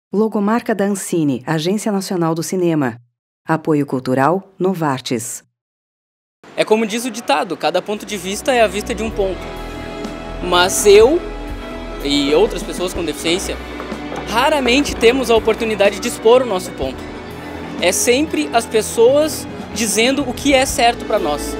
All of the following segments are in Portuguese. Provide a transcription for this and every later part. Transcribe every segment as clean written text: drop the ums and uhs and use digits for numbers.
Logomarca da Ancine, Agência Nacional do Cinema. Apoio cultural Novartis. É como diz o ditado, cada ponto de vista é a vista de um ponto. Mas eu e outras pessoas com deficiência raramente temos a oportunidade de expor o nosso ponto. É sempre as pessoas dizendo o que é certo para nós.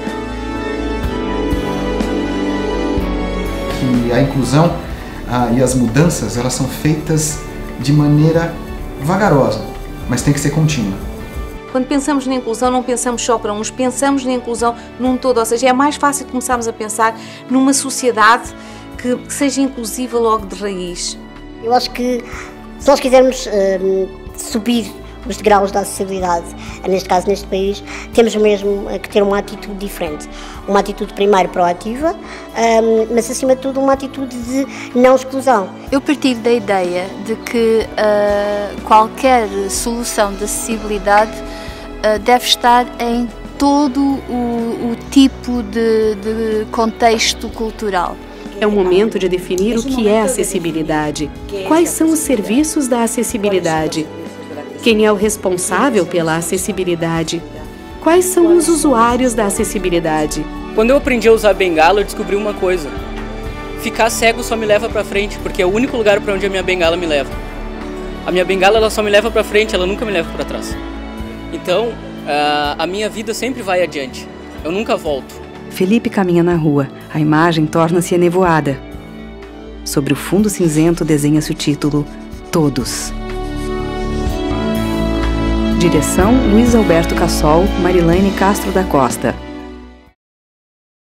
Que a inclusão e as mudanças, elas são feitas de maneira vagarosa, mas tem que ser contínua. Quando pensamos na inclusão, não pensamos só para uns, pensamos na inclusão num todo, ou seja, é mais fácil começarmos a pensar numa sociedade que seja inclusiva logo de raiz. Eu acho que se nós quisermos subir os degraus da acessibilidade, neste caso neste país, temos mesmo que ter uma atitude diferente. Uma atitude primeiro proativa, mas acima de tudo uma atitude de não exclusão. Eu partilho da ideia de que qualquer solução de acessibilidade deve estar em todo o tipo de contexto cultural. É o momento de definir o que é acessibilidade, quais são os serviços da acessibilidade, quem é o responsável pela acessibilidade, quais são os usuários da acessibilidade. Quando eu aprendi a usar bengala, eu descobri uma coisa. Ficar cego só me leva para frente, porque é o único lugar para onde a minha bengala me leva. A minha bengala ela só me leva para frente, ela nunca me leva para trás. Então, a minha vida sempre vai adiante. Eu nunca volto. Felipe caminha na rua. A imagem torna-se enevoada. Sobre o fundo cinzento desenha-se o título Todos. Direção Luiz Alberto Cassol, Marilane Castro da Costa.